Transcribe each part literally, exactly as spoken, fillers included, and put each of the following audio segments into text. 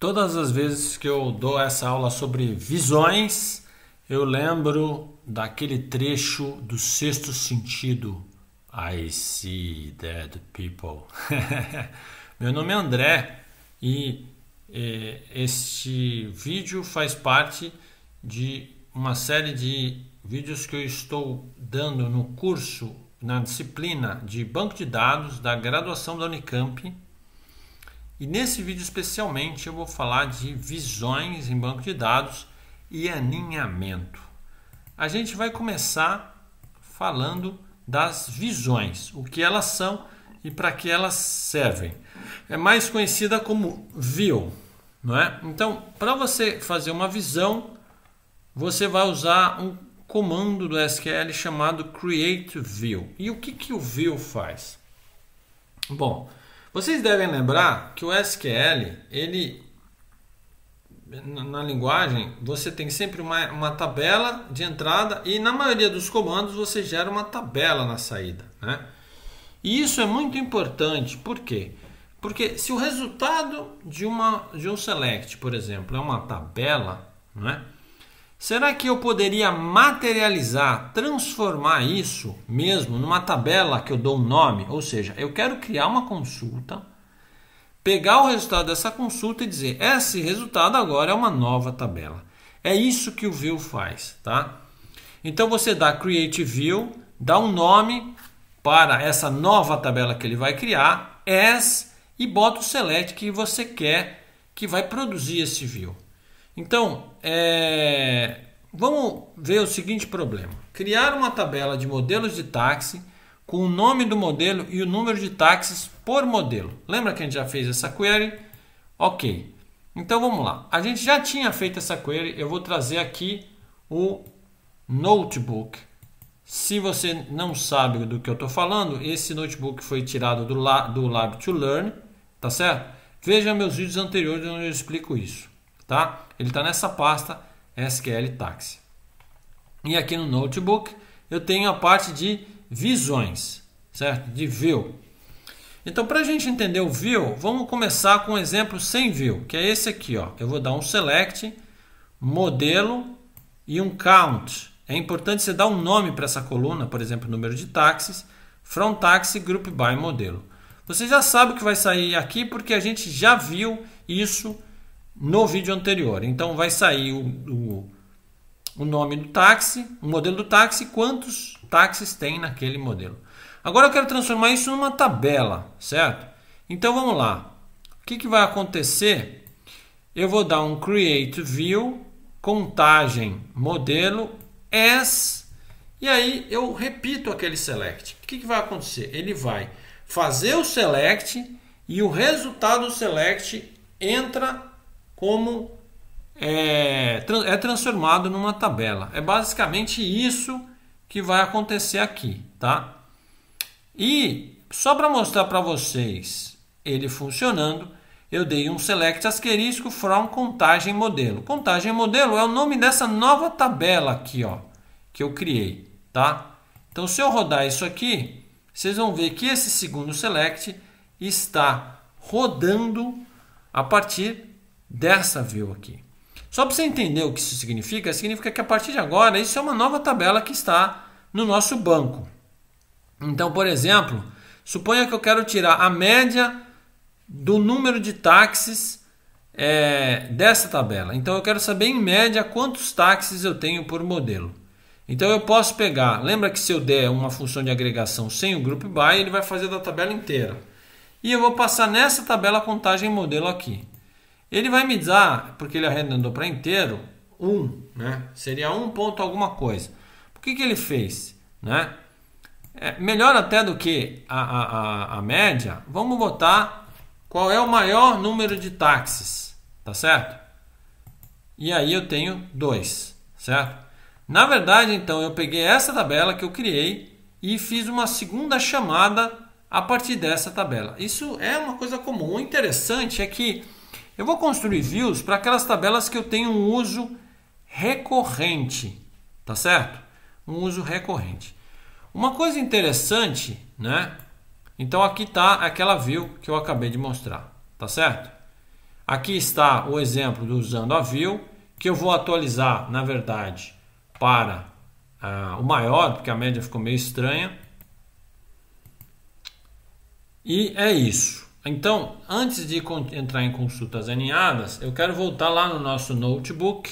Todas as vezes que eu dou essa aula sobre visões, eu lembro daquele trecho do Sexto Sentido. I see dead people. Meu nome é André e eh, este vídeo faz parte de uma série de vídeos que eu estou dando no curso, na disciplina de Banco de Dados da graduação da Unicamp. E nesse vídeo especialmente eu vou falar de visões em banco de dados e aninhamento. A gente vai começar falando das visões, o que elas são e para que elas servem. É mais conhecida como view, não é? Então, para você fazer uma visão, você vai usar um comando do S Q L chamado create view. E o que que o view faz? Bom, vocês devem lembrar que o S Q L, ele, na linguagem, você tem sempre uma, uma tabela de entrada e na maioria dos comandos você gera uma tabela na saída, né? E isso é muito importante, por quê? Porque se o resultado de, uma, de um select, por exemplo, é uma tabela, não é? Será que eu poderia materializar, transformar isso mesmo numa tabela que eu dou um nome? Ou seja, eu quero criar uma consulta, pegar o resultado dessa consulta e dizer, esse resultado agora é uma nova tabela. É isso que o view faz, tá? Então você dá create view, dá um nome para essa nova tabela que ele vai criar, as, e bota o select que você quer que vai produzir esse view. Então, é... vamos ver o seguinte problema. Criar uma tabela de modelos de táxi com o nome do modelo e o número de táxis por modelo. Lembra que a gente já fez essa query? Ok. Então vamos lá. A gente já tinha feito essa query. Eu vou trazer aqui o notebook. Se você não sabe do que eu estou falando, esse notebook foi tirado do, do Lab to Learn. Tá certo? Veja meus vídeos anteriores onde eu explico isso. Tá? Ele está nessa pasta S Q L Taxi. E aqui no Notebook eu tenho a parte de visões, certo? De view. Então, para a gente entender o view, vamos começar com um exemplo sem view, que é esse aqui. Ó. Eu vou dar um select, modelo e um count. É importante você dar um nome para essa coluna, por exemplo, número de táxis, from taxi, group by modelo. Você já sabe o que vai sair aqui porque a gente já viu isso no vídeo anterior. Então vai sair o, o, o nome do táxi, o modelo do táxi, quantos táxis tem naquele modelo. Agora eu quero transformar isso numa tabela, certo? Então vamos lá. O que, que vai acontecer? Eu vou dar um create view, contagem, modelo, as, e aí eu repito aquele select. O que, que vai acontecer? Ele vai fazer o select e o resultado do select entra como é, é transformado numa tabela. É basicamente isso que vai acontecer aqui, tá? E só para mostrar para vocês ele funcionando, eu dei um select asterisco from contagem modelo. Contagem modelo é o nome dessa nova tabela aqui, ó, que eu criei, tá? Então se eu rodar isso aqui, vocês vão ver que esse segundo select está rodando a partir dessa view aqui. Só para você entender o que isso significa, significa que a partir de agora isso é uma nova tabela que está no nosso banco. Então, por exemplo, suponha que eu quero tirar a média do número de táxis é, dessa tabela. Então eu quero saber em média quantos táxis eu tenho por modelo. Então eu posso pegar, lembra que se eu der uma função de agregação sem o group by, ele vai fazer da tabela inteira. E eu vou passar nessa tabela a contagem modelo aqui. Ele vai me dar, porque ele arredondou para inteiro, um, né? Seria um ponto alguma coisa. Por que que ele fez? Né? É melhor até do que a, a, a, a média, vamos botar qual é o maior número de táxis, tá certo? E aí eu tenho dois, certo? Na verdade, então, eu peguei essa tabela que eu criei e fiz uma segunda chamada a partir dessa tabela. Isso é uma coisa comum. O interessante é que eu vou construir views para aquelas tabelas que eu tenho um uso recorrente, tá certo? Um uso recorrente. Uma coisa interessante, né? Então aqui está aquela view que eu acabei de mostrar, tá certo? Aqui está o exemplo do usando a view, que eu vou atualizar, na verdade, para uh, o maior, porque a média ficou meio estranha. E é isso. Então, antes de entrar em consultas aninhadas, eu quero voltar lá no nosso notebook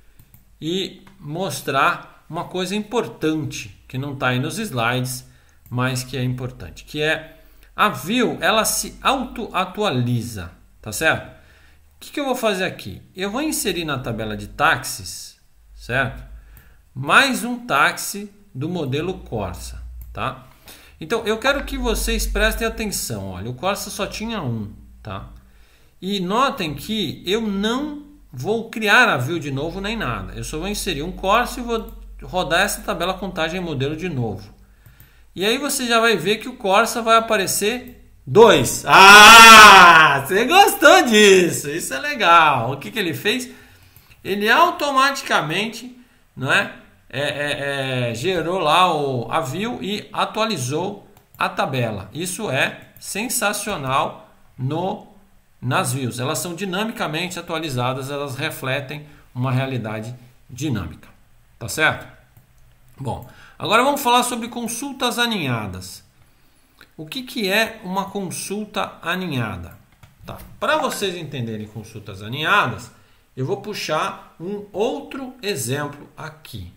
e mostrar uma coisa importante, que não está aí nos slides, mas que é importante, que é a view, ela se auto-atualiza, tá certo? O que, que eu vou fazer aqui? Eu vou inserir na tabela de táxis, certo? Mais um táxi do modelo Corsa, tá? Então, eu quero que vocês prestem atenção. Olha, o Corsa só tinha um, tá? E notem que eu não vou criar a view de novo nem nada. Eu só vou inserir um Corsa e vou rodar essa tabela contagem modelo de novo. E aí você já vai ver que o Corsa vai aparecer dois. Ah, você gostou disso? Isso é legal. O que, que ele fez? Ele automaticamente, não é? É, é, é, gerou lá o, a view e atualizou a tabela. Isso é sensacional no, nas views. Elas são dinamicamente atualizadas, elas refletem uma realidade dinâmica. Tá certo? Bom, agora vamos falar sobre consultas aninhadas. O que, que é uma consulta aninhada? Tá. Para vocês entenderem consultas aninhadas, eu vou puxar um outro exemplo aqui.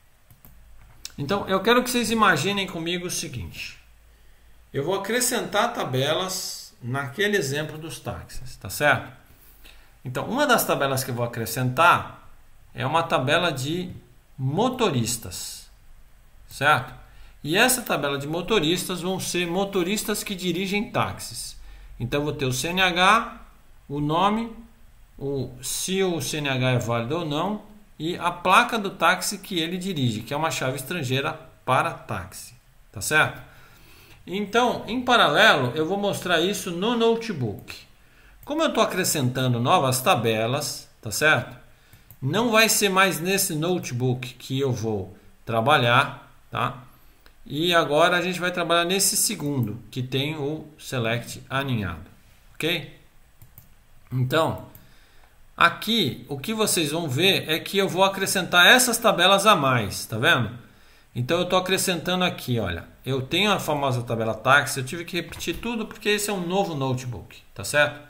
Então, eu quero que vocês imaginem comigo o seguinte. Eu vou acrescentar tabelas naquele exemplo dos táxis, tá certo? Então, uma das tabelas que eu vou acrescentar é uma tabela de motoristas, certo? E essa tabela de motoristas vão ser motoristas que dirigem táxis. Então, eu vou ter o C N H, o nome, o, se o C N H é válido ou não, e a placa do táxi que ele dirige, que é uma chave estrangeira para táxi, tá certo? Então, em paralelo, eu vou mostrar isso no notebook. Como eu estou acrescentando novas tabelas, tá certo? Não vai ser mais nesse notebook que eu vou trabalhar, tá? E agora a gente vai trabalhar nesse segundo, que tem o select aninhado, ok? Então, aqui, o que vocês vão ver é que eu vou acrescentar essas tabelas a mais, tá vendo? Então, eu estou acrescentando aqui, olha, eu tenho a famosa tabela táxi, eu tive que repetir tudo porque esse é um novo notebook, tá certo?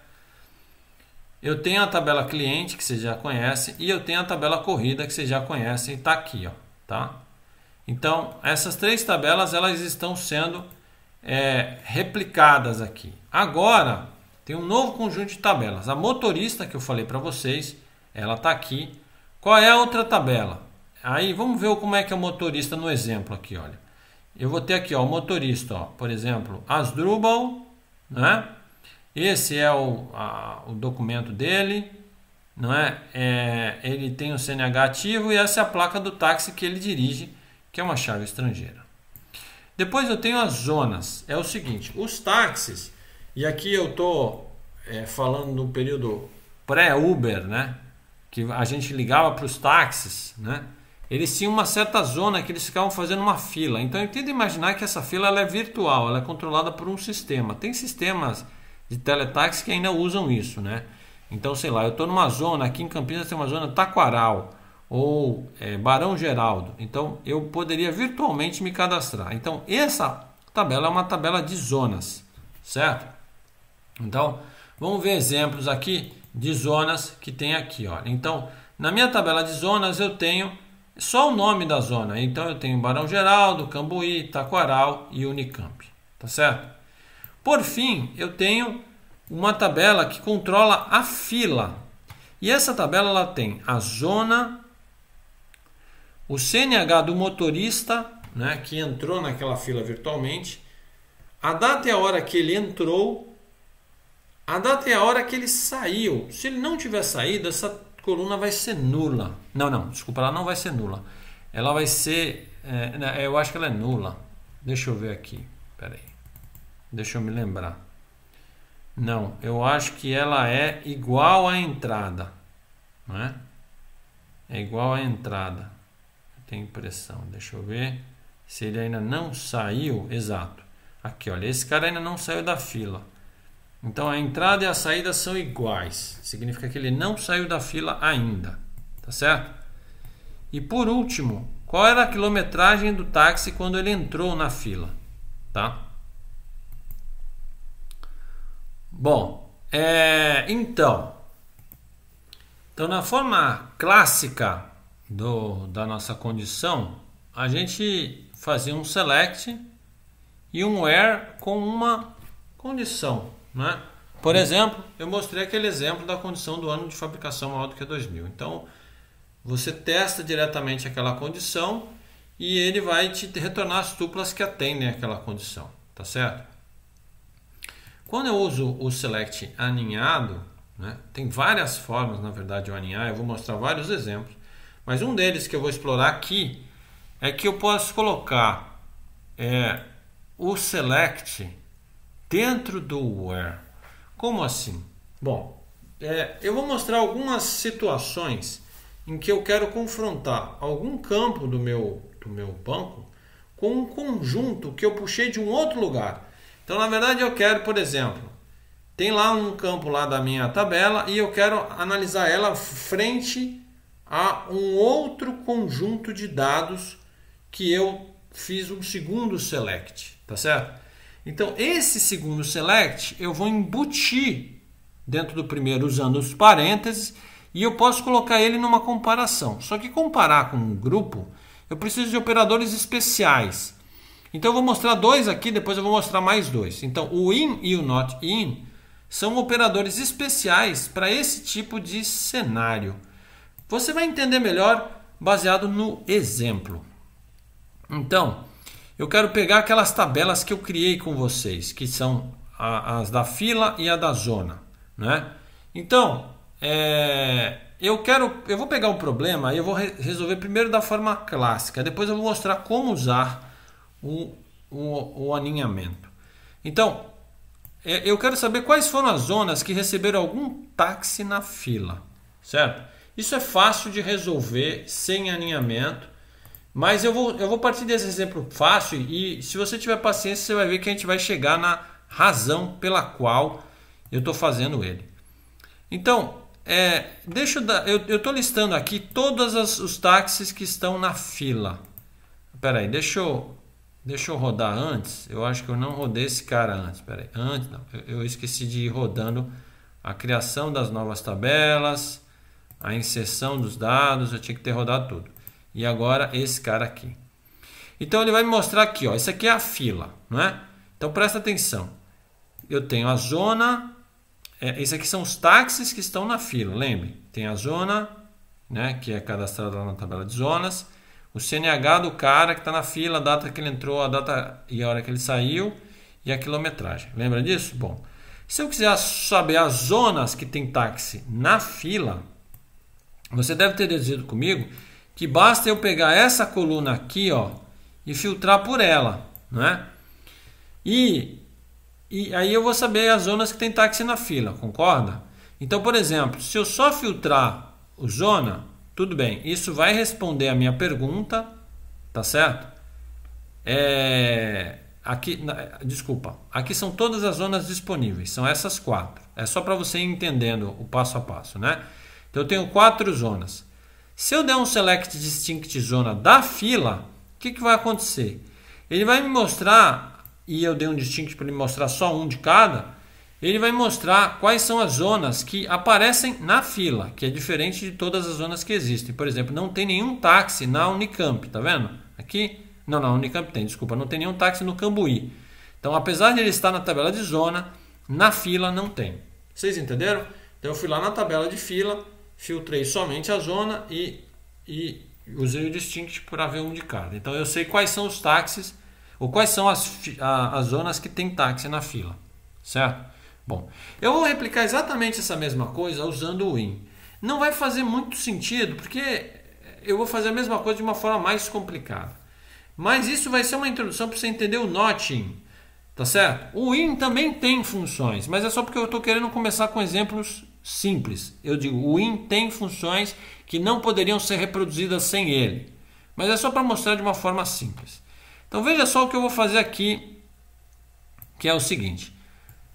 Eu tenho a tabela cliente, que vocês já conhecem, e eu tenho a tabela corrida, que vocês já conhecem, e está aqui, ó, tá? Então, essas três tabelas, elas estão sendo é, replicadas aqui. Agora, tem um novo conjunto de tabelas. A motorista que eu falei para vocês, ela está aqui. Qual é a outra tabela? Aí vamos ver como é que é o motorista no exemplo aqui, olha. Eu vou ter aqui, ó, o motorista, ó, por exemplo, Asdrubal, né? Esse é o, a, o documento dele, não é? É? Ele tem o C N H ativo e essa é a placa do táxi que ele dirige, que é uma chave estrangeira. Depois eu tenho as zonas. É o seguinte, os táxis, e aqui eu estou é, falando no período pré-Uber, né? Que a gente ligava para os táxis, né? Eles tinham uma certa zona que eles ficavam fazendo uma fila. Então eu tento imaginar que essa fila ela é virtual, ela é controlada por um sistema. Tem sistemas de teletaxi que ainda usam isso, né? Então, sei lá, eu estou numa zona, aqui em Campinas tem uma zona Taquaral ou é, Barão Geraldo. Então eu poderia virtualmente me cadastrar. Então essa tabela é uma tabela de zonas, certo? Então vamos ver exemplos aqui de zonas que tem aqui, olha. Então na minha tabela de zonas eu tenho só o nome da zona. Então eu tenho Barão Geraldo, Cambuí, Taquaral e Unicamp, tá certo? Por fim, eu tenho uma tabela que controla a fila. E essa tabela ela tem a zona, o C N H do motorista, né, que entrou naquela fila virtualmente, a data e a hora que ele entrou, a data e a hora que ele saiu. Se ele não tiver saído, essa coluna vai ser nula. Não, não, desculpa, ela não vai ser nula. Ela vai ser, é, eu acho que ela é nula. Deixa eu ver aqui, peraí. Deixa eu me lembrar. Não, eu acho que ela é igual à entrada, não é? É igual à entrada. Eu tenho impressão. Deixa eu ver se ele ainda não saiu. Exato. Aqui, olha, esse cara ainda não saiu da fila. Então a entrada e a saída são iguais. Significa que ele não saiu da fila ainda. Tá certo? E por último, qual era a quilometragem do táxi quando ele entrou na fila? Tá? Bom, é, então, então na forma clássica do, da nossa condição, a gente fazia um select e um where com uma condição, né? Por exemplo, eu mostrei aquele exemplo da condição do ano de fabricação maior do que dois mil. Então, você testa diretamente aquela condição e ele vai te retornar as tuplas que atendem aquela condição, tá certo? Quando eu uso o select aninhado, né, tem várias formas, na verdade, de eu aninhar. Eu vou mostrar vários exemplos, mas um deles que eu vou explorar aqui é que eu posso colocar é, o select dentro do where. Como assim? Bom, é, eu vou mostrar algumas situações em que eu quero confrontar algum campo do meu, do meu banco com um conjunto que eu puxei de um outro lugar. Então, na verdade, eu quero, por exemplo, tem lá um campo lá da minha tabela e eu quero analisar ela frente a um outro conjunto de dados que eu fiz um segundo select, tá certo? Então, esse segundo select eu vou embutir dentro do primeiro usando os parênteses e eu posso colocar ele numa comparação. Só que comparar com um grupo, eu preciso de operadores especiais. Então eu vou mostrar dois aqui, depois eu vou mostrar mais dois. Então o in e o not in são operadores especiais para esse tipo de cenário. Você vai entender melhor baseado no exemplo. Então, eu quero pegar aquelas tabelas que eu criei com vocês, que são as da fila e a da zona, né? Então, é, eu quero, eu vou pegar um problema e eu vou re resolver primeiro da forma clássica. Depois eu vou mostrar como usar O, o, o aninhamento. Então, eu quero saber quais foram as zonas que receberam algum táxi na fila, certo? Isso é fácil de resolver sem aninhamento, mas eu vou, eu vou partir desse exemplo fácil e se você tiver paciência você vai ver que a gente vai chegar na razão pela qual eu estou fazendo ele. Então, é, deixa eu dar, eu estou listando aqui todos as, os táxis que estão na fila. Espera aí, deixa eu Deixa eu rodar antes. Eu acho que eu não rodei esse cara antes. Espera aí. Antes, não. Eu esqueci de ir rodando a criação das novas tabelas, a inserção dos dados. Eu tinha que ter rodado tudo. E agora esse cara aqui. Então ele vai me mostrar aqui. Ó, isso aqui é a fila, não é? Então presta atenção. Eu tenho a zona. É, esses aqui são os táxis que estão na fila. Lembre, tem a zona, né, que é cadastrada lá na tabela de zonas. O C N H do cara que está na fila, a data que ele entrou, a data e a hora que ele saiu e a quilometragem. Lembra disso? Bom, se eu quiser saber as zonas que tem táxi na fila, você deve ter deduzido comigo que basta eu pegar essa coluna aqui, ó, e filtrar por ela, não é? E, e aí eu vou saber as zonas que tem táxi na fila, concorda? Então, por exemplo, se eu só filtrar o zona, tudo bem, isso vai responder a minha pergunta, tá certo? É, aqui, desculpa, aqui são todas as zonas disponíveis, são essas quatro. É só para você ir entendendo o passo a passo, né? Então eu tenho quatro zonas. Se eu der um select distinct zona da fila, o que, que vai acontecer? Ele vai me mostrar, e eu dei um distinct para ele mostrar só um de cada. Ele vai mostrar quais são as zonas que aparecem na fila, que é diferente de todas as zonas que existem. Por exemplo, não tem nenhum táxi na Unicamp, tá vendo? Aqui, não, não, Unicamp tem, desculpa, não tem nenhum táxi no Cambuí. Então, apesar de ele estar na tabela de zona, na fila não tem. Vocês entenderam? Então, eu fui lá na tabela de fila, filtrei somente a zona e, e usei o distinct para ver um de cada. Então, eu sei quais são os táxis, ou quais são as, as zonas que tem táxi na fila, certo? Bom, eu vou replicar exatamente essa mesma coisa usando o in. Não vai fazer muito sentido, porque eu vou fazer a mesma coisa de uma forma mais complicada. Mas isso vai ser uma introdução para você entender o not in, tá certo? O in também tem funções, mas é só porque eu estou querendo começar com exemplos simples. Eu digo, o in tem funções que não poderiam ser reproduzidas sem ele. Mas é só para mostrar de uma forma simples. Então veja só o que eu vou fazer aqui, que é o seguinte.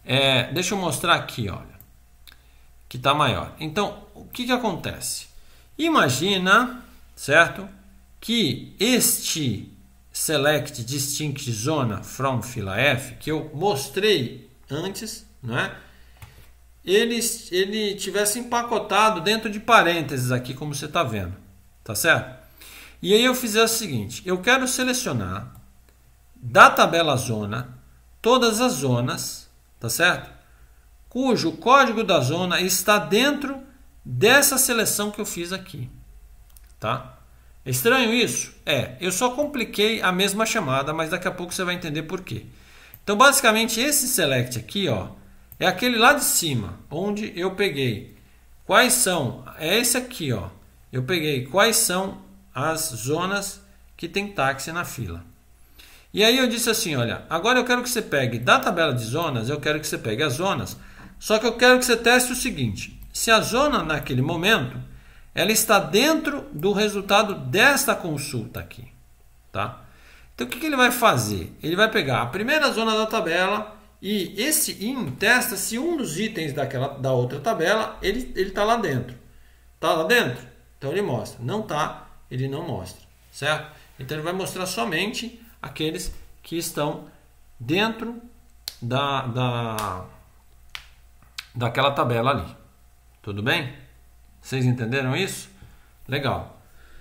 É, deixa eu mostrar aqui, olha, que está maior. Então, o que, que acontece? Imagina, certo, que este select distinct zona from fila F, que eu mostrei antes, não é? Ele, ele tivesse empacotado dentro de parênteses aqui, como você está vendo, tá certo? E aí eu fizer o seguinte, eu quero selecionar da tabela zona todas as zonas, tá certo? Cujo código da zona está dentro dessa seleção que eu fiz aqui, tá? É estranho isso? É, eu só compliquei a mesma chamada, mas daqui a pouco você vai entender por quê. Então, basicamente, esse select aqui, ó, é aquele lá de cima, onde eu peguei quais são, é esse aqui, ó, eu peguei quais são as zonas que tem táxi na fila. E aí eu disse assim, olha, agora eu quero que você pegue da tabela de zonas, eu quero que você pegue as zonas, só que eu quero que você teste o seguinte, se a zona naquele momento, ela está dentro do resultado desta consulta aqui, tá? Então o que, que ele vai fazer? Ele vai pegar a primeira zona da tabela e esse in testa se um dos itens daquela, da outra tabela, ele está lá dentro. Está lá dentro? Então ele mostra. Não está, ele não mostra, certo? Então ele vai mostrar somente aqueles que estão dentro da, da, daquela tabela ali. Tudo bem? Vocês entenderam isso? Legal.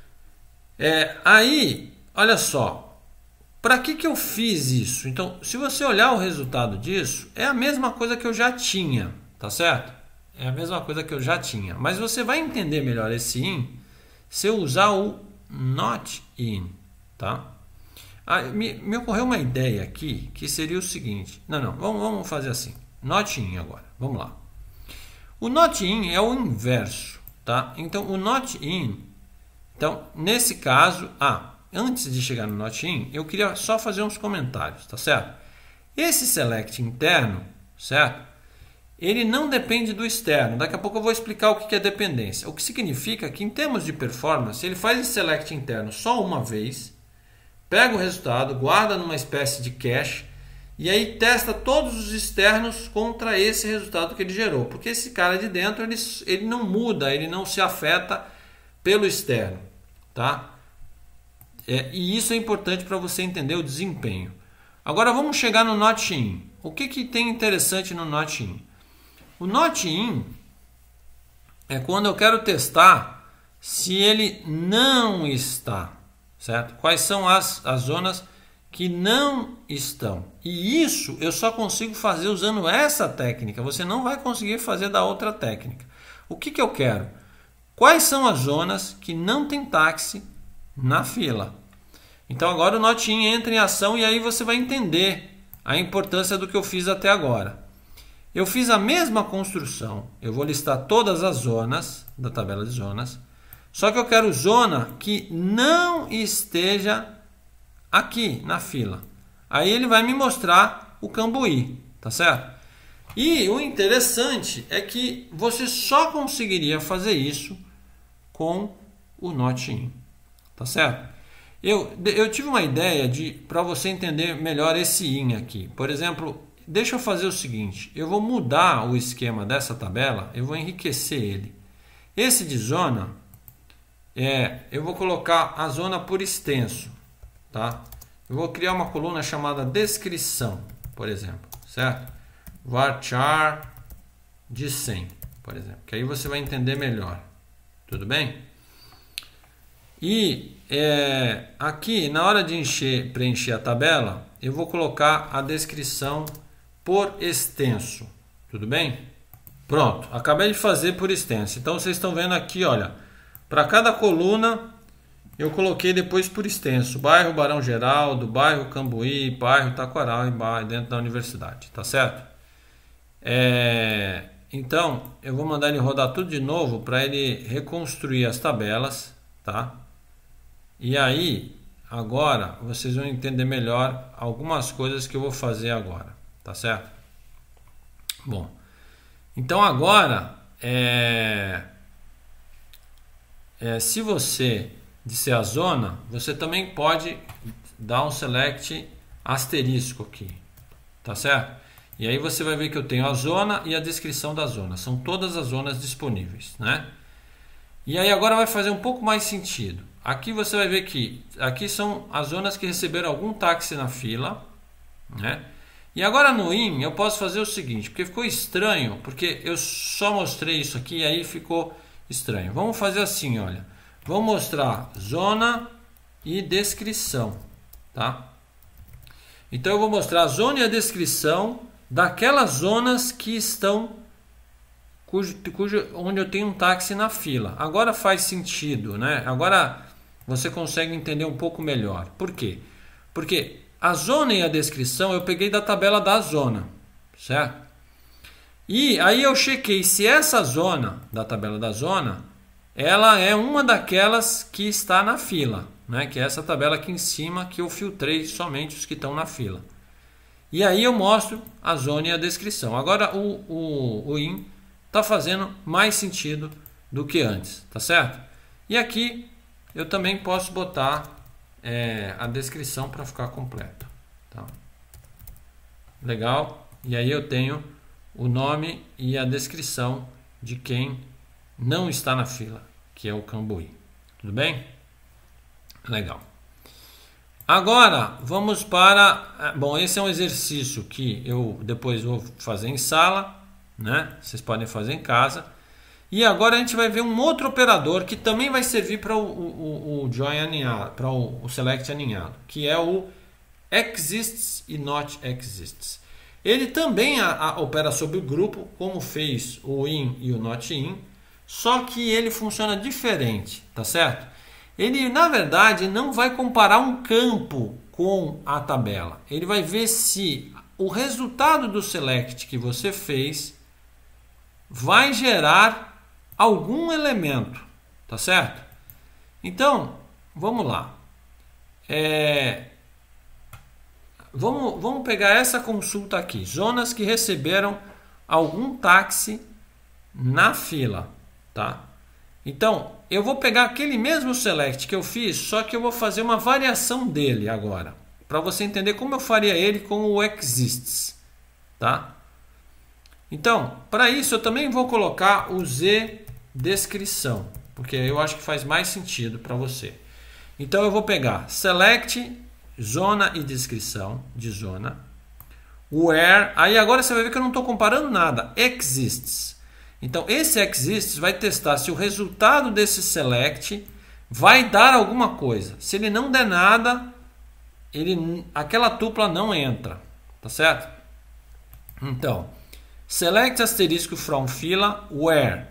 É, aí, olha só. Para que, que eu fiz isso? Então, se você olhar o resultado disso, é a mesma coisa que eu já tinha, tá certo? É a mesma coisa que eu já tinha. Mas você vai entender melhor esse in se eu usar o not in, tá? Ah, me, me ocorreu uma ideia aqui que seria o seguinte. Não, não, vamos, vamos fazer assim. Not in agora, vamos lá. O not in é o inverso, tá? Então, o not in, então, nesse caso, ah, antes de chegar no not in, eu queria só fazer uns comentários, tá certo? Esse select interno, certo? Ele não depende do externo. Daqui a pouco eu vou explicar o que é dependência. O que significa que, em termos de performance, ele faz esse select interno só uma vez, pega o resultado, guarda numa espécie de cache, e aí testa todos os externos contra esse resultado que ele gerou. Porque esse cara de dentro, ele, ele não muda, ele não se afeta pelo externo, tá? É, e isso é importante para você entender o desempenho. Agora vamos chegar no not in. O que, que tem interessante no not in? O not in é quando eu quero testar se ele não está, certo? Quais são as, as zonas que não estão. E isso eu só consigo fazer usando essa técnica. Você não vai conseguir fazer da outra técnica. O que, que eu quero? Quais são as zonas que não tem táxi na fila? Então agora o not in entra em ação e aí você vai entender a importância do que eu fiz até agora. Eu fiz a mesma construção, eu vou listar todas as zonas da tabela de zonas, só que eu quero zona que não esteja aqui na fila. Aí ele vai me mostrar o Cambuí, tá certo? E o interessante é que você só conseguiria fazer isso com o not in, tá certo? Eu, eu tive uma ideia de para você entender melhor esse in aqui. Por exemplo, deixa eu fazer o seguinte, eu vou mudar o esquema dessa tabela, eu vou enriquecer ele. Esse de zona, é, eu vou colocar a zona por extenso, tá? Eu vou criar uma coluna chamada descrição, por exemplo, certo? Varchar de cem, por exemplo, que aí você vai entender melhor, tudo bem? E é, aqui, na hora de encher, preencher a tabela, eu vou colocar a descrição por extenso, tudo bem? Pronto, acabei de fazer por extenso. Então vocês estão vendo aqui, olha, para cada coluna eu coloquei depois por extenso, bairro Barão Geraldo, bairro Cambuí, bairro Taquaral e bairro dentro da universidade, tá certo? É, então eu vou mandar ele rodar tudo de novo para ele reconstruir as tabelas, tá? E aí, agora, vocês vão entender melhor algumas coisas que eu vou fazer agora, tá certo? Bom, então agora, é, é, se você disser a zona, você também pode dar um select asterisco aqui, tá certo? E aí você vai ver que eu tenho a zona e a descrição da zona. São todas as zonas disponíveis, né? E aí agora vai fazer um pouco mais sentido. Aqui você vai ver que aqui são as zonas que receberam algum táxi na fila, né? E agora no in eu posso fazer o seguinte, porque ficou estranho, porque eu só mostrei isso aqui e aí ficou estranho. Vamos fazer assim, olha. Vamos mostrar zona e descrição, tá? Então eu vou mostrar a zona e a descrição daquelas zonas que estão cujo, cujo, onde eu tenho um táxi na fila. Agora faz sentido, né? Agora você consegue entender um pouco melhor. Por quê? Porque a zona e a descrição eu peguei da tabela da zona, certo? E aí eu chequei se essa zona da tabela da zona ela é uma daquelas que está na fila, né? Que é essa tabela aqui em cima que eu filtrei somente os que estão na fila. E aí eu mostro a zona e a descrição. Agora o, o, o in está fazendo mais sentido do que antes, tá certo? E aqui eu também posso botar é, a descrição para ficar completo. Tá? Legal? E aí eu tenho o nome e a descrição de quem não está na fila, que é o Cambuí. Tudo bem? Legal. Agora vamos para... Bom, esse é um exercício que eu depois vou fazer em sala, né? Vocês podem fazer em casa. E agora a gente vai ver um outro operador que também vai servir para o, o, o join aninhado, para o, o select aninhado, que é o exists e not exists. Ele também a, a, opera sobre o grupo, como fez o in e o not in, só que ele funciona diferente, tá certo? Ele, na verdade, não vai comparar um campo com a tabela. Ele vai ver se o resultado do select que você fez vai gerar algum elemento, tá certo? Então, vamos lá. É, vamos, vamos pegar essa consulta aqui. Zonas que receberam algum táxi na fila, tá? Então, eu vou pegar aquele mesmo select que eu fiz, só que eu vou fazer uma variação dele agora, para você entender como eu faria ele com o exists, tá? Então, para isso eu também vou colocar o z descrição, porque eu acho que faz mais sentido para você. Então eu vou pegar select zona e descrição de zona, where, aí agora você vai ver que eu não estou comparando nada, exists. Então esse exists vai testar se o resultado desse select vai dar alguma coisa. Se ele não der nada, ele, aquela tupla não entra, tá certo? Então, select asterisco from fila where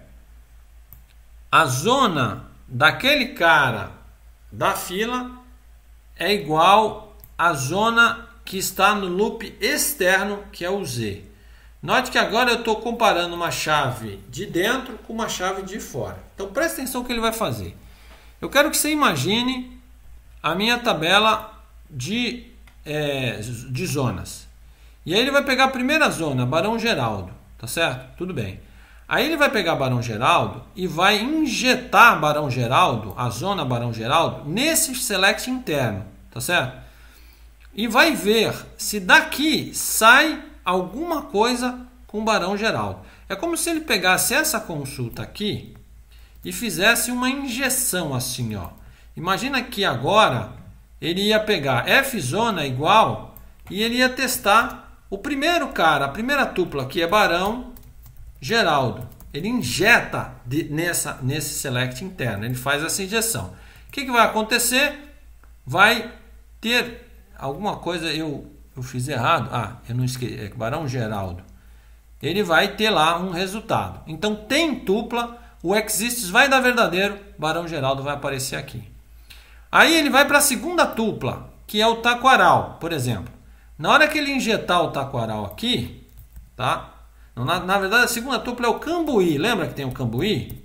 a zona daquele cara da fila é igual à zona que está no loop externo, que é o Z. Note que agora eu estou comparando uma chave de dentro com uma chave de fora. Então presta atenção no que ele vai fazer. Eu quero que você imagine a minha tabela de, é, de zonas. E aí ele vai pegar a primeira zona, Barão Geraldo. Tá certo? Tudo bem. Aí ele vai pegar Barão Geraldo e vai injetar Barão Geraldo, a zona Barão Geraldo, nesse select interno. Tá certo? E vai ver se daqui sai alguma coisa com Barão Geraldo. É como se ele pegasse essa consulta aqui e fizesse uma injeção assim, ó. Imagina que agora ele ia pegar F-zona igual e ele ia testar o primeiro cara, a primeira tupla aqui é Barão Geraldo. Ele injeta de, nessa, nesse select interno, ele faz essa injeção. O que, que vai acontecer? Vai ter alguma coisa, eu, eu fiz errado. Ah, eu não esqueci, é Barão Geraldo. Ele vai ter lá um resultado. Então tem tupla, o exists vai dar verdadeiro, Barão Geraldo vai aparecer aqui. Aí ele vai para a segunda tupla, que é o taquaral, por exemplo. Na hora que ele injetar o taquaral aqui, tá? Na, na verdade a segunda tupla é o Cambuí. Lembra que tem o Cambuí?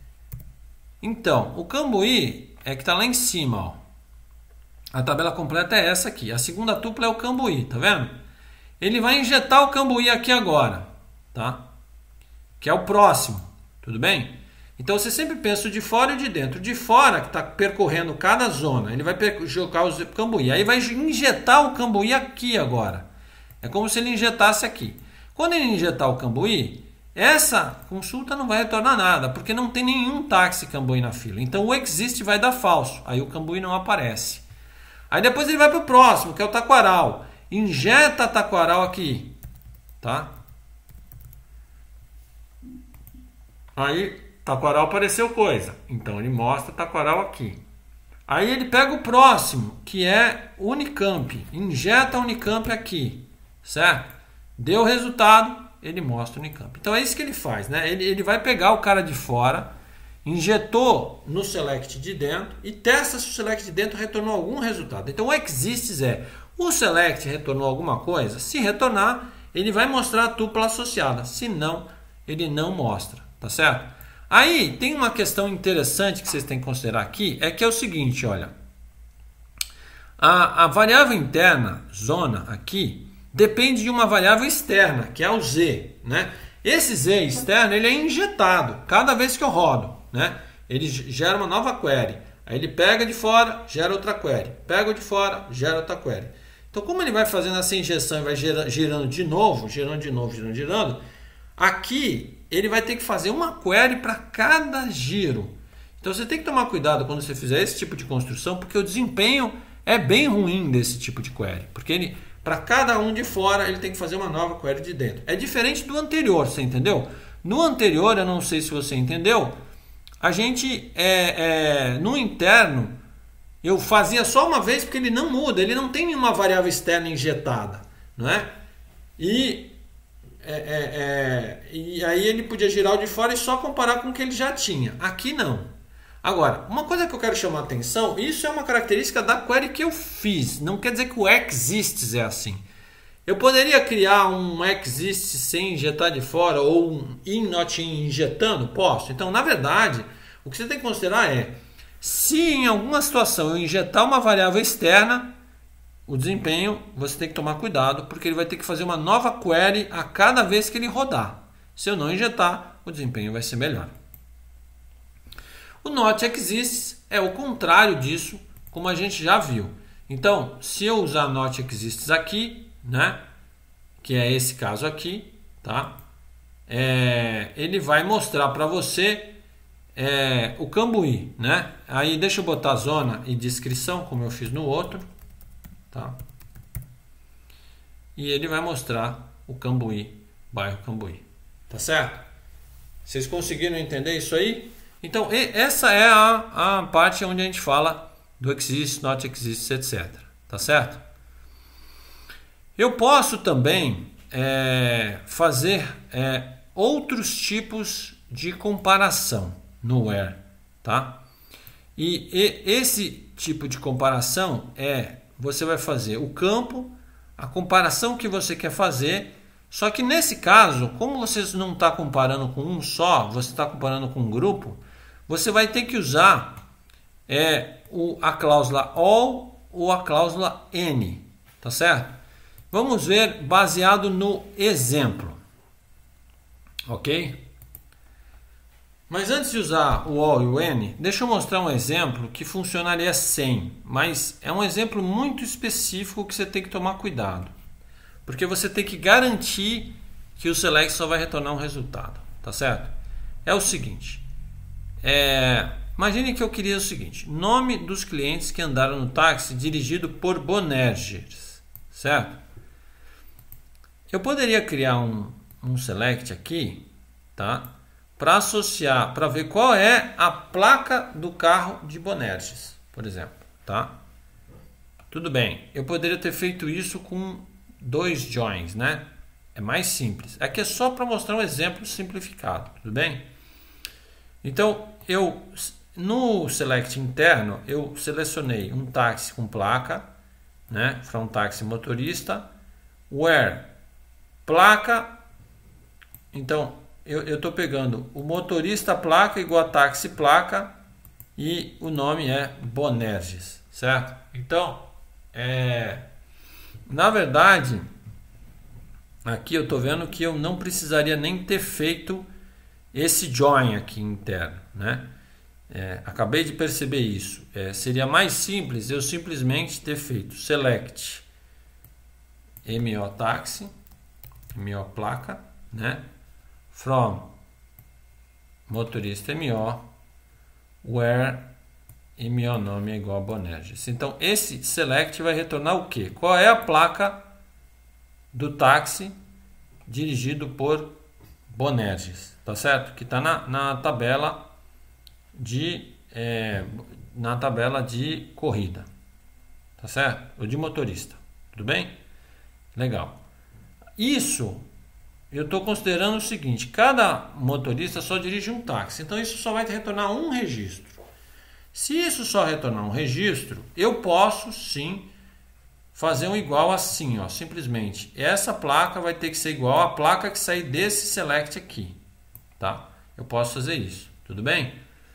Então, o Cambuí é que está lá em cima, ó. A tabela completa é essa aqui. A segunda tupla é o Cambuí, tá vendo? Ele vai injetar o Cambuí aqui agora, tá? Que é o próximo, tudo bem? Então você sempre pensa o de fora e o de dentro. O de fora, que está percorrendo cada zona, ele vai jogar o Cambuí. Aí vai injetar o Cambuí aqui agora. É como se ele injetasse aqui. Quando ele injetar o Cambuí, essa consulta não vai retornar nada, porque não tem nenhum táxi Cambuí na fila. Então o exist vai dar falso, aí o Cambuí não aparece. Aí depois ele vai para o próximo, que é o taquaral. Injeta taquaral aqui, tá? Aí taquaral apareceu coisa, então ele mostra taquaral aqui. Aí ele pega o próximo, que é Unicamp, injeta Unicamp aqui, certo? Deu o resultado, ele mostra o Unicamp. Então é isso que ele faz, né? Ele, ele vai pegar o cara de fora, injetou no select de dentro e testa se o select de dentro retornou algum resultado. Então o exists é, o select retornou alguma coisa? Se retornar, ele vai mostrar a tupla associada, se não, ele não mostra, tá certo? Aí tem uma questão interessante que vocês têm que considerar aqui, é que é o seguinte, olha, a, a variável interna, zona aqui, depende de uma variável externa, que é o z, né? Esse z externo, ele é injetado cada vez que eu rodo, né? Ele gera uma nova query, aí ele pega de fora, gera outra query, pega de fora, gera outra query. Então como ele vai fazendo essa injeção e vai girando de novo, girando de novo, girando, girando, aqui ele vai ter que fazer uma query para cada giro. Então você tem que tomar cuidado quando você fizer esse tipo de construção, porque o desempenho é bem ruim desse tipo de query. Porque ele, para cada um de fora, ele tem que fazer uma nova query de dentro. É diferente do anterior, você entendeu? No anterior, eu não sei se você entendeu, a gente, é, é, no interno, eu fazia só uma vez porque ele não muda, ele não tem nenhuma variável externa injetada, não é? E... É, é, é, e aí ele podia girar o de fora e só comparar com o que ele já tinha. Aqui não. Agora, uma coisa que eu quero chamar a atenção, isso é uma característica da query que eu fiz. Não quer dizer que o exists é assim. Eu poderia criar um exists sem injetar de fora ou um in not in injetando? Posso. Então, na verdade, o que você tem que considerar é, se em alguma situação eu injetar uma variável externa, o desempenho, você tem que tomar cuidado, porque ele vai ter que fazer uma nova query a cada vez que ele rodar. Se eu não injetar, o desempenho vai ser melhor. O not exists é o contrário disso, como a gente já viu. Então, se eu usar not exists aqui, né, que é esse caso aqui, tá? É, ele vai mostrar para você é, o Cambuí, né? Aí deixa eu botar zona e descrição, como eu fiz no outro. Tá? E ele vai mostrar o Cambuí, bairro Cambuí. Tá certo? Vocês conseguiram entender isso aí? Então, essa é a, a parte onde a gente fala do exists, not exists, etcétera. Tá certo? Eu posso também é, fazer é, outros tipos de comparação no where. Tá? E, e esse tipo de comparação é... Você vai fazer o campo, a comparação que você quer fazer, só que nesse caso, como você não está comparando com um só, você está comparando com um grupo, você vai ter que usar é, o, a cláusula all ou a cláusula n, tá certo? Vamos ver baseado no exemplo, ok? Mas antes de usar o all e o n, deixa eu mostrar um exemplo que funcionaria sem, mas é um exemplo muito específico que você tem que tomar cuidado, porque você tem que garantir que o select só vai retornar um resultado, tá certo? É o seguinte, é, imagine que eu queria o seguinte, nome dos clientes que andaram no táxi dirigido por Bonerges, certo? Eu poderia criar um, um select aqui, tá? Para associar, para ver qual é a placa do carro de Bonerges, por exemplo, tá? Tudo bem, eu poderia ter feito isso com dois joins, né? É mais simples. Aqui é só para mostrar um exemplo simplificado, tudo bem? Então, eu no select interno, eu selecionei um táxi com placa, né? From táxi motorista, where placa, então eu estou pegando o motorista placa igual a táxi placa e o nome é Bonerges, certo? Então, é, na verdade, aqui eu estou vendo que eu não precisaria nem ter feito esse join aqui interno, né? É, acabei de perceber isso. É, seria mais simples eu simplesmente ter feito select mo táxi M O placa, né? From motorista M O, where M O nome é igual a Bonerges. Então esse select vai retornar o quê? Qual é a placa do táxi dirigido por Bonerges, tá certo? Que está na, na tabela de é, na tabela de corrida, tá certo? Ou de motorista, tudo bem? Legal. Isso eu estou considerando o seguinte: cada motorista só dirige um táxi, então isso só vai retornar um registro. Se isso só retornar um registro, eu posso sim fazer um igual assim, ó, simplesmente essa placa vai ter que ser igual à placa que sair desse select aqui, tá? Eu posso fazer isso, tudo bem?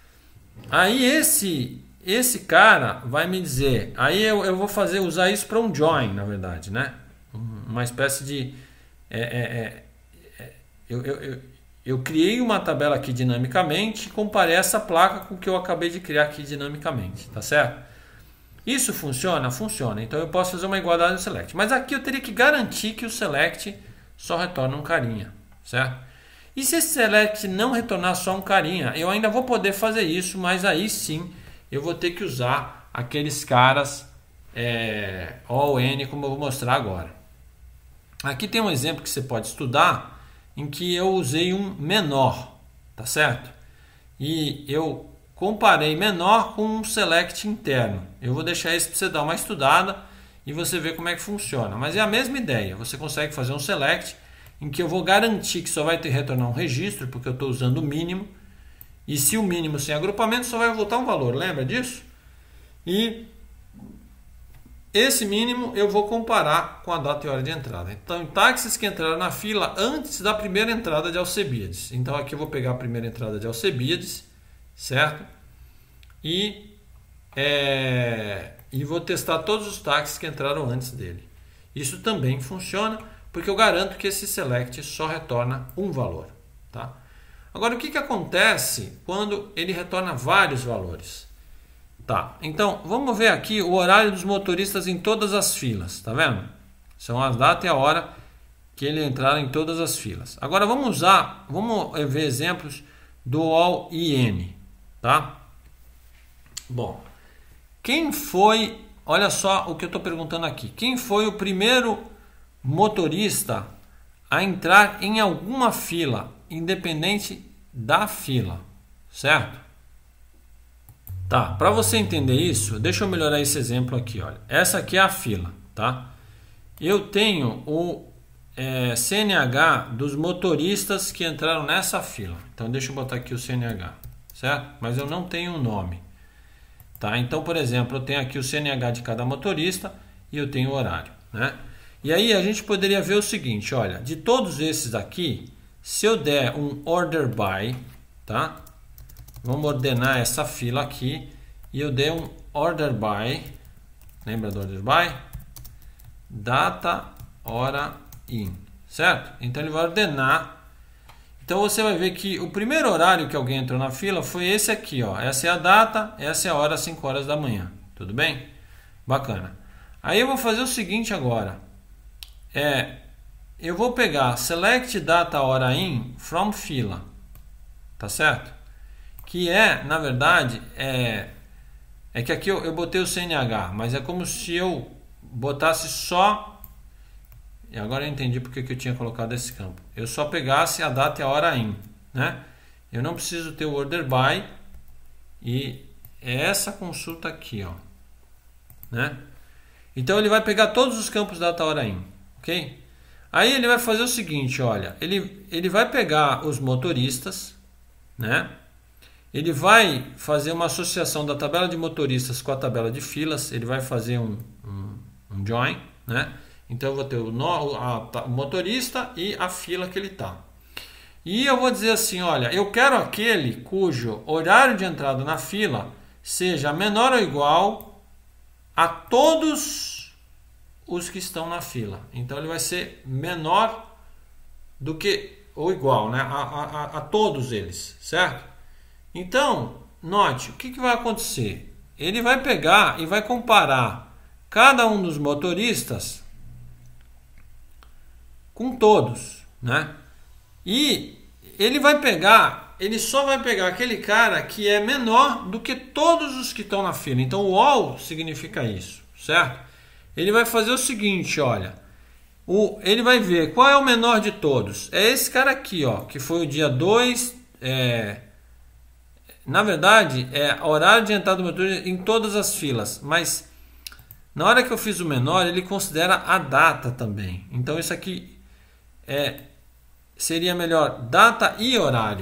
Aí esse esse cara vai me dizer, aí eu, eu vou fazer usar isso para um join, na verdade, né? Uma espécie de é, é, é, eu, eu, eu, eu criei uma tabela aqui dinamicamente e comparei essa placa com o que eu acabei de criar aqui dinamicamente, tá certo? Isso funciona? Funciona. Então eu posso fazer uma igualdade no select. Mas aqui eu teria que garantir que o select só retorna um carinha, certo? E se esse select não retornar só um carinha, eu ainda vou poder fazer isso, mas aí sim eu vou ter que usar aqueles caras é, O ou N, como eu vou mostrar agora. Aqui tem um exemplo que você pode estudar em que eu usei um menor, tá certo? E eu comparei menor com um select interno. Eu vou deixar esse para você dar uma estudada e você ver como é que funciona. Mas é a mesma ideia. Você consegue fazer um select em que eu vou garantir que só vai ter retornar um registro, porque eu estou usando o mínimo. E se o mínimo sem agrupamento, só vai voltar um valor. Lembra disso? E esse mínimo eu vou comparar com a data e hora de entrada. Então, táxis que entraram na fila antes da primeira entrada de Alcebiades. Então, aqui eu vou pegar a primeira entrada de Alcebiades, certo? E, é, e vou testar todos os táxis que entraram antes dele. Isso também funciona, porque eu garanto que esse select só retorna um valor, tá? Agora, o que, que acontece quando ele retorna vários valores? Tá, então vamos ver aqui o horário dos motoristas em todas as filas, tá vendo? São as datas e a hora que ele entraram em todas as filas. Agora vamos usar, vamos ver exemplos do all I N, tá? Bom, quem foi, olha só o que eu estou perguntando aqui, quem foi o primeiro motorista a entrar em alguma fila, independente da fila, certo? Tá, para você entender isso, deixa eu melhorar esse exemplo aqui, olha. Essa aqui é a fila, tá? Eu tenho o é, C N H dos motoristas que entraram nessa fila. Então deixa eu botar aqui o C N H, certo? Mas eu não tenho um nome, tá? Então, por exemplo, eu tenho aqui o C N H de cada motorista e eu tenho o horário, né? E aí a gente poderia ver o seguinte, olha, de todos esses aqui, se eu der um order by, tá? Vamos ordenar essa fila aqui e eu dei um order by, lembra do order by? Data, hora, in, certo? Então ele vai ordenar. Então você vai ver que o primeiro horário que alguém entrou na fila foi esse aqui, ó. Essa é a data, essa é a hora, cinco horas da manhã. Tudo bem? Bacana. Aí eu vou fazer o seguinte agora. É, eu vou pegar select data, hora, in from fila. Tá certo? Que é, na verdade, é, é que aqui eu, eu botei o C N H, mas é como se eu botasse só, e agora eu entendi porque que eu tinha colocado esse campo, eu só pegasse a data e a hora in, né? Eu não preciso ter o order by, e é essa consulta aqui, ó, né? Então ele vai pegar todos os campos data, hora, in, ok? Aí ele vai fazer o seguinte, olha, ele, ele vai pegar os motoristas, né? Ele vai fazer uma associação da tabela de motoristas com a tabela de filas. Ele vai fazer um, um, um join, né? Então eu vou ter o, no, a, o motorista e a fila que ele está. E eu vou dizer assim, olha, eu quero aquele cujo horário de entrada na fila seja menor ou igual a todos os que estão na fila. Então ele vai ser menor do que ou igual, né? a, a, a todos eles, certo? Então, note, o que, que vai acontecer? Ele vai pegar e vai comparar cada um dos motoristas com todos, né? E ele vai pegar, ele só vai pegar aquele cara que é menor do que todos os que estão na fila. Então o all significa isso, certo? Ele vai fazer o seguinte, olha, o, ele vai ver qual é o menor de todos. É esse cara aqui, ó, que foi o dia dois, é, na verdade, é horário de entrada do motorista em todas as filas, mas na hora que eu fiz o menor, ele considera a data também. Então isso aqui é, seria melhor data e horário.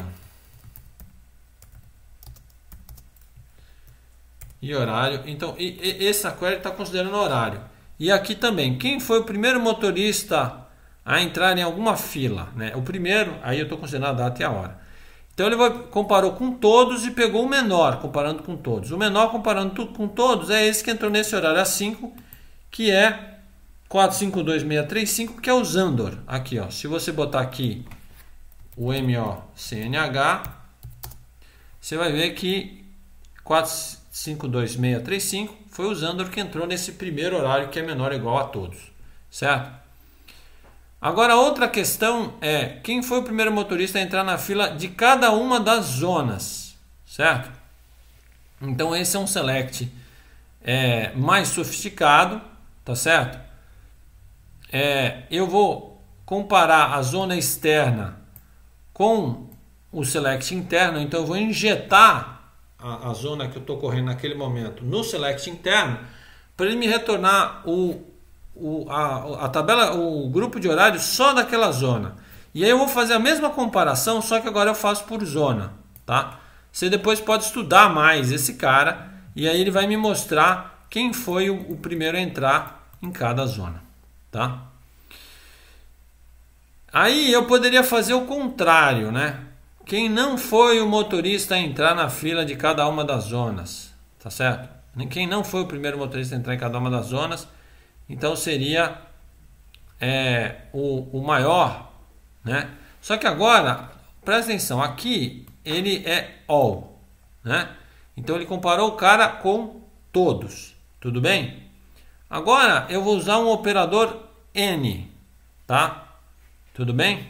E horário. Então e, e, essa query está considerando horário. E aqui também, quem foi o primeiro motorista a entrar em alguma fila, né? O primeiro, aí eu estou considerando a data e a hora. Então ele vai, comparou com todos e pegou o menor, comparando com todos. O menor comparando tudo com todos é esse que entrou nesse horário às cinco, que é quatro cinco dois seis três cinco, que é o Zandor. Aqui, ó, se você botar aqui o M O C N H, você vai ver que quatro cinco dois seis três cinco foi o Zandor que entrou nesse primeiro horário que é menor ou igual a todos, certo? Agora outra questão é quem foi o primeiro motorista a entrar na fila de cada uma das zonas, certo? Então esse é um select é, mais sofisticado, tá certo? É, eu vou comparar a zona externa com o select interno, então eu vou injetar a, a zona que eu estou correndo naquele momento no select interno para ele me retornar o O, a, a tabela, o grupo de horários só daquela zona. E aí eu vou fazer a mesma comparação, só que agora eu faço por zona, tá? Você depois pode estudar mais esse cara e aí ele vai me mostrar quem foi o, o primeiro a entrar em cada zona, tá? Aí eu poderia fazer o contrário, né? Quem não foi o motorista a entrar na fila de cada uma das zonas, tá certo? Quem não foi o primeiro motorista a entrar em cada uma das zonas, então seria é, o, o maior, né? Só que agora, presta atenção, aqui ele é all, né? Então ele comparou o cara com todos, tudo bem? Agora eu vou usar um operador N, tá? Tudo bem?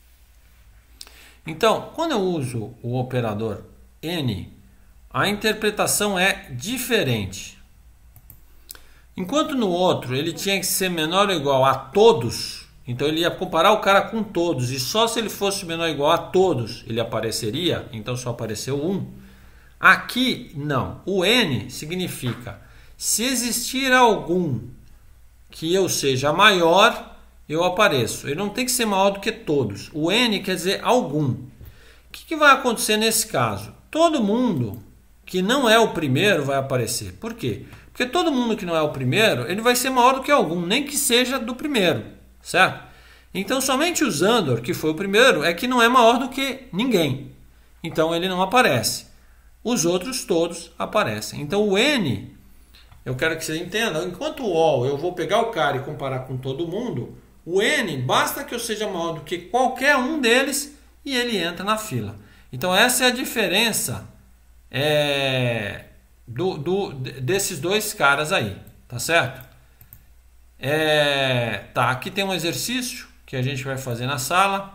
Então, quando eu uso o operador N, a interpretação é diferente. Enquanto no outro ele tinha que ser menor ou igual a todos, então ele ia comparar o cara com todos, e só se ele fosse menor ou igual a todos ele apareceria, então só apareceu um. Aqui não, o N significa se existir algum que eu seja maior, eu apareço. Ele não tem que ser maior do que todos. O N quer dizer algum. O que, que vai acontecer nesse caso? Todo mundo que não é o primeiro vai aparecer. Por quê? Porque todo mundo que não é o primeiro, ele vai ser maior do que algum, nem que seja do primeiro, certo? Então somente o Zandor, que foi o primeiro, é que não é maior do que ninguém. Então ele não aparece. Os outros todos aparecem. Então o N, eu quero que você entenda, enquanto o all eu vou pegar o cara e comparar com todo mundo, o N basta que eu seja maior do que qualquer um deles e ele entra na fila. Então essa é a diferença é... Do, do, desses dois caras aí, tá certo? É, tá, aqui tem um exercício que a gente vai fazer na sala,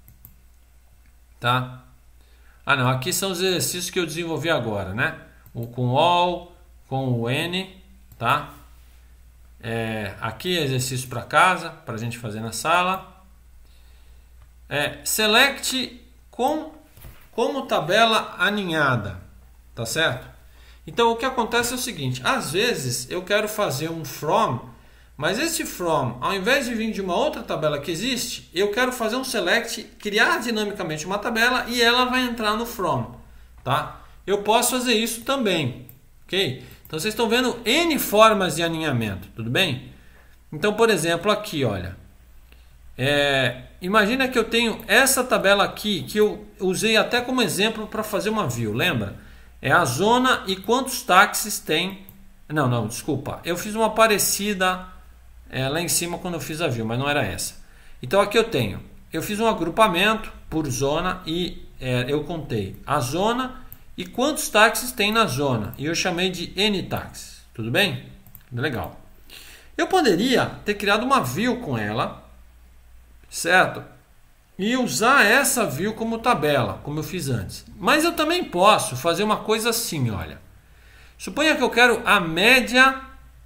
tá? Ah não, aqui são os exercícios que eu desenvolvi agora, né? O com o all, com o N, tá? É, aqui é exercício para casa, para a gente fazer na sala. É, select com como tabela aninhada, tá certo? Então o que acontece é o seguinte, às vezes eu quero fazer um from, mas esse from, ao invés de vir de uma outra tabela que existe, eu quero fazer um select, criar dinamicamente uma tabela e ela vai entrar no from, tá? Eu posso fazer isso também, ok? Então vocês estão vendo N formas de alinhamento, tudo bem? Então, por exemplo, aqui, olha, é, imagina que eu tenho essa tabela aqui, que eu usei até como exemplo para fazer uma view, lembra? É a zona e quantos táxis tem. Não, não, desculpa. Eu fiz uma parecida é, lá em cima quando eu fiz a view, mas não era essa. Então aqui eu tenho. Eu fiz um agrupamento por zona e é, eu contei a zona e quantos táxis tem na zona. E eu chamei de N táxis. Tudo bem? Legal. Eu poderia ter criado uma view com ela certo? E usar essa view como tabela, como eu fiz antes. Mas eu também posso fazer uma coisa assim, olha. Suponha que eu quero a média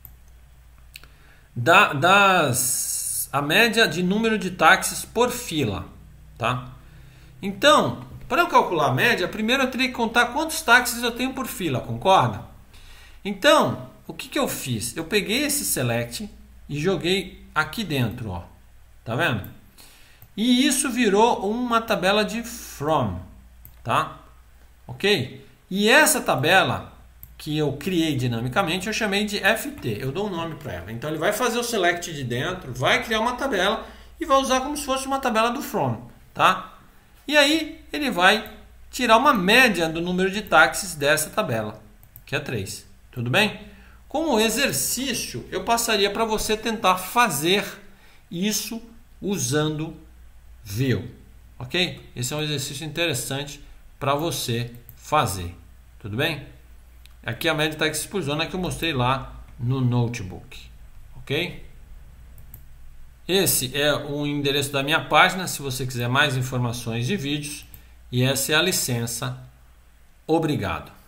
da, das a média de número de táxis por fila, tá? Então, para eu calcular a média, primeiro eu teria que contar quantos táxis eu tenho por fila, concorda? Então, o que, que eu fiz? Eu peguei esse select e joguei aqui dentro, ó. Tá vendo? E isso virou uma tabela de from, tá? Ok? E essa tabela que eu criei dinamicamente, eu chamei de F T. Eu dou um nome para ela. Então, ele vai fazer o select de dentro, vai criar uma tabela e vai usar como se fosse uma tabela do from, tá? E aí, ele vai tirar uma média do número de táxis dessa tabela, que é três. Tudo bem? Como exercício, eu passaria para você tentar fazer isso usando view. Ok? Esse é um exercício interessante para você fazer. Tudo bem? Aqui a média de táxis por zona que eu mostrei lá no notebook. Ok? Esse é o endereço da minha página, se você quiser mais informações e vídeos. E essa é a licença. Obrigado.